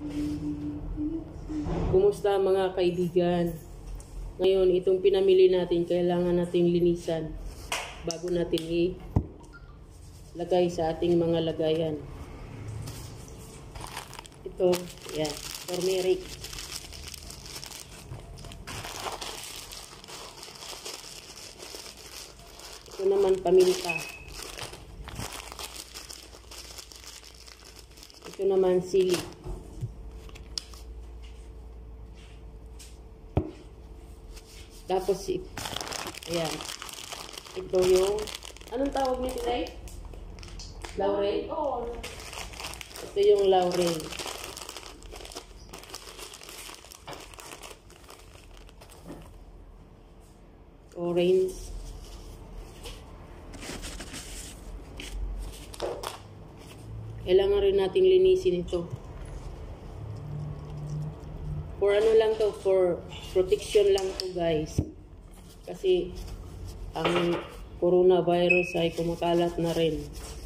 Kumusta mga kaibigan? Ngayon, itong pinamili natin, kailangan natin linisan bago natin ilagay sa ating mga lagayan. Ito, yan, turmeric. Ito naman paminta. Ito naman sili. Tapos, ayan. Ito yung, anong tawag niyo today? Laurel? Ito yung laurel. Orange. Kailangan rin nating linisin ito. For ano lang to, for protection lang to guys. Kasi ang coronavirus ay kumakalat na rin.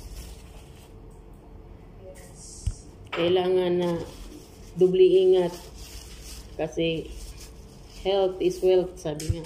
Kailangan na dubli ingat. Kasi health is wealth, sabi nga.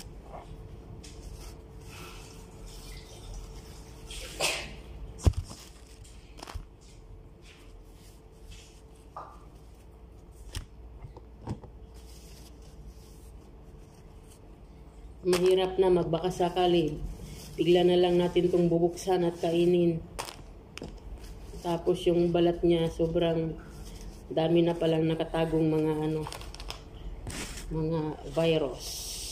Mahirap na magbaka sakali. Bigla na lang natin itong bubuksan at kainin. Tapos yung balat niya sobrang dami na palang nakatagong mga virus.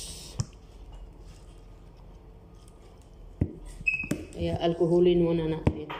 Kaya alkoholin muna natin.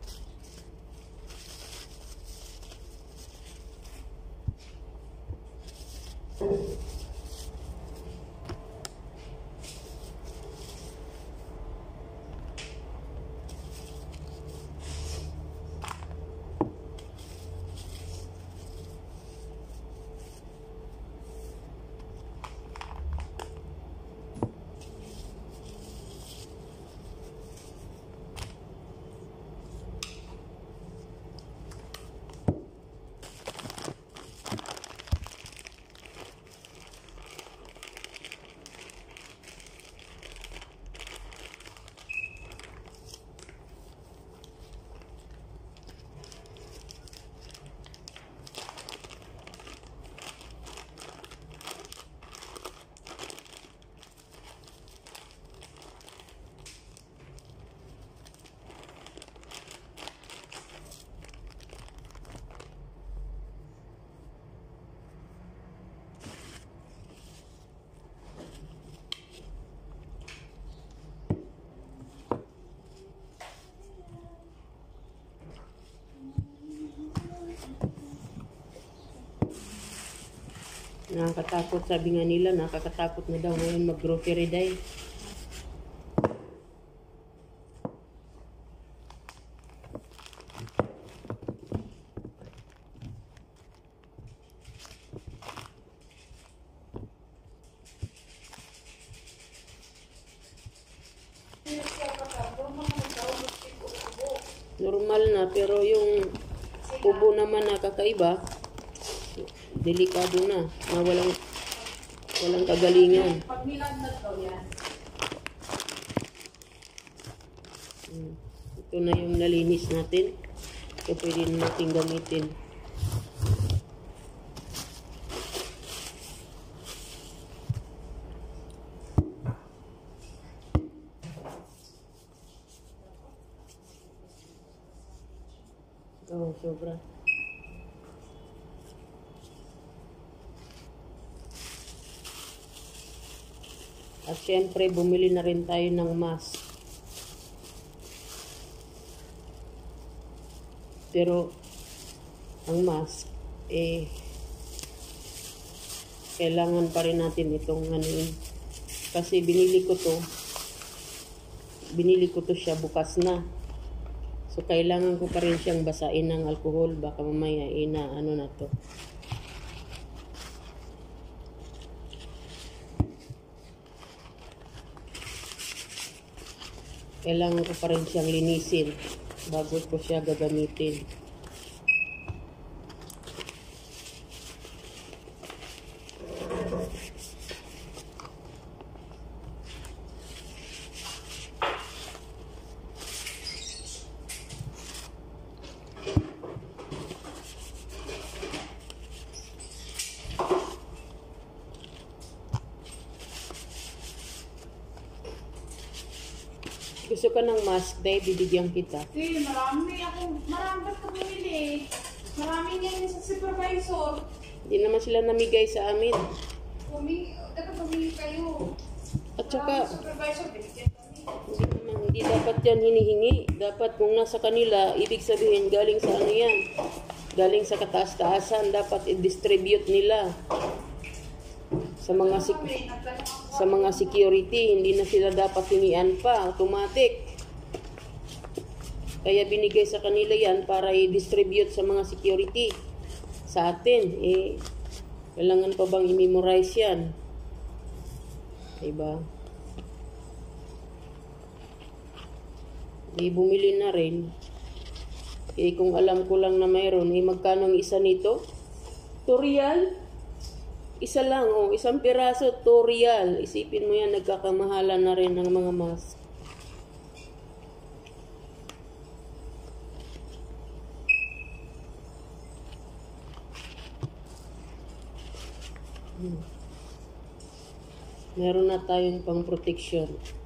Nakakatakot, sabi nga nila, nakakatakot na daw ngayon mag-grocery day. Normal na, pero yung ubo naman nakakaiba. Delikado na walang kagalingan. Pag nilagnat daw yan. Ito na yung nalinis natin. Ito pwede natin gamitin. Oh, sobra. At syempre, bumili na rin tayo ng mask. Pero, ang mask, kailangan pa rin natin itong kasi binili ko to siya bukas na. So, kailangan ko pa rin siyang basain ng alcohol. Baka mamaya, na to. Kailangan ko pa rin siyang linisin bago ko siya gagamitin. gusto ka ng mask, dahil bibigyan kita. Marami ba't ka bumili? Marami ngayon sa supervisor. Hindi naman sila namigay sa amin. Dapat bumili kayo. At saka, Supervisor, binigyan kami. hindi dapat yan hinihingi. Dapat kung nasa kanila, ibig sabihin galing sa ano yan. Galing sa kataas-taasan, dapat i-distribute nila sa mga security. Hindi na sila dapat hinian pa, automatic. Kaya binigay sa kanila yan para i-distribute sa mga security. Sa atin, kailangan pa bang i-memorize yan? Diba? Bumili na rin. Kung alam ko lang na mayroon, magkano ang isa nito? 2 real? Isa lang, isang piraso, 2 real. Isipin mo yan, nagkakamahalan na rin ng mga mask. Meron na tayong pang protection.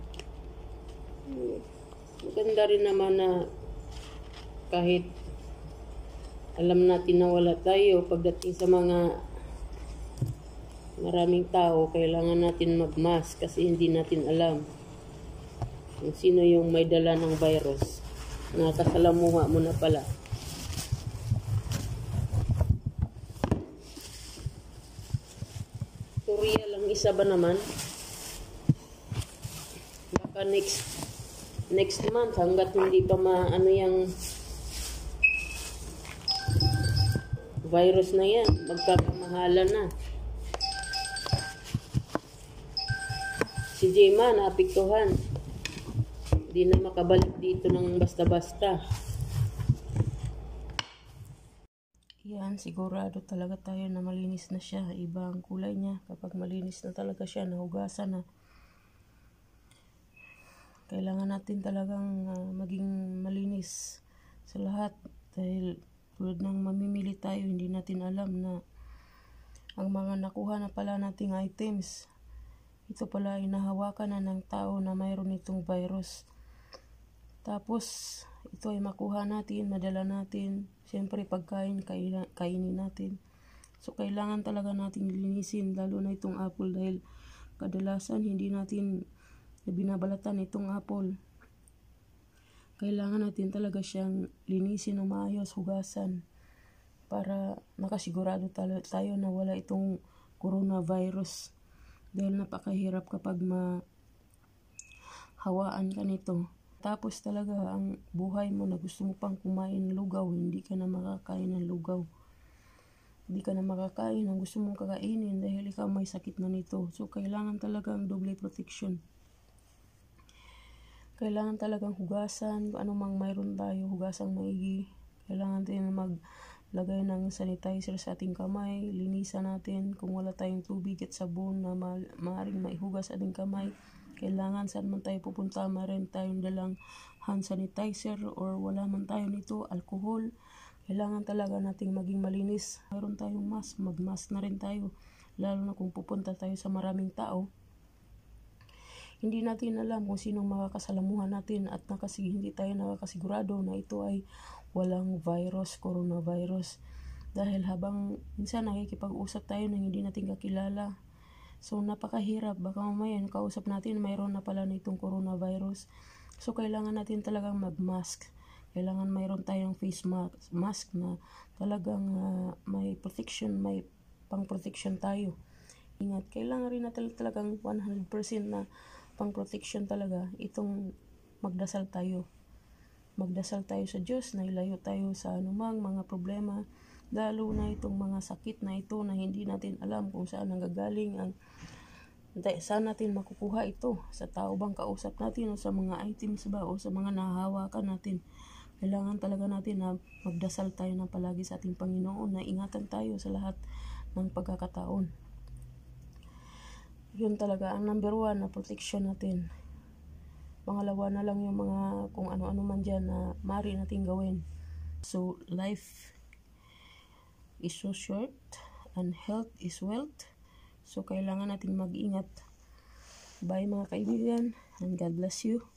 Maganda rin naman na kahit alam natin na wala tayo, pagdating sa mga maraming tao, kailangan natin mag-mask kasi hindi natin alam kung sino yung may dala ng virus. Nakasalamuha mo na pala. Korea lang isa ba naman? Baka next month hanggat hindi pa maano yung virus na yan, magkakamahalan na. Si Jema naapektuhan. Hindi na makabalik dito ng basta-basta. Yan, sigurado talaga tayo na malinis na siya. Iba ang kulay niya kapag malinis na talaga siya, nahugasan na. Kailangan natin talagang maging malinis sa lahat. Dahil tulad ng mamimili tayo, hindi natin alam na ang mga nakuha na pala nating items, ito pala ay nahawakan na ng tao na mayroon itong virus. Tapos, ito ay makuha natin, madala natin. Siyempre, pagkain, kainin natin. So, kailangan talaga natin linisin, lalo na itong apple dahil kadalasan hindi natin binabalatan itong apple. Kailangan natin talaga siyang linisin ng maayos, hugasan para makasigurado tayo na wala itong coronavirus. Dahil napakahirap kapag mahawaan ka nito. Tapos talaga ang buhay mo na gusto mo pang kumain ng lugaw, hindi ka na makakain ng lugaw. Hindi ka na makakain ang gusto mong kakainin dahil ikaw may sakit na nito. So kailangan talagang double protection. Kailangan talagang hugasan, kung ano mang mayroon tayo, hugasang maigi. Kailangan din maglagay ng sanitizer sa ating kamay, linisan natin kung wala tayong tubig at sabon na maaaring maihugas ating kamay. Kailangan saan man tayo pupunta, mayroon tayong dalang hand sanitizer or wala man tayo nito, alcohol. Kailangan talaga nating maging malinis. Mayroon tayong mask, mag-mask na rin tayo. Lalo na kung pupunta tayo sa maraming tao. Hindi natin alam kung sinong makakasalamuhan natin at hindi tayo nakakasigurado na ito ay walang virus, coronavirus. Dahil habang minsan nakikipag-usap tayo na hindi natin kakilala. So, napakahirap. Baka mamaya, kausap natin, mayroon na pala na itong coronavirus. So, kailangan natin talagang mag-mask. Kailangan mayroon tayong face mask na talagang may protection, may pang-protection tayo. Ingat, kailangan rin natin talagang 100% na pang-protection talaga. Itong magdasal tayo. Magdasal tayo sa Diyos na ilayo tayo sa anumang mga problema. Lalo na itong mga sakit na ito na hindi natin alam kung saan nanggagaling saan natin makukuha ito, sa tao bang kausap natin o sa mga items ba o sa mga nahahawakan natin. Kailangan talaga natin na magdasal tayo ng palagi sa ating Panginoon na ingatan tayo sa lahat ng pagkakataon. Yun talaga ang number 1 na protection natin. Pangalawa na lang yung mga kung ano-ano man dyan na maaari natin gawin. So, life is so short and health is wealth. So, kailangan natin mag-ingat. Bye mga kaibigan and God bless you.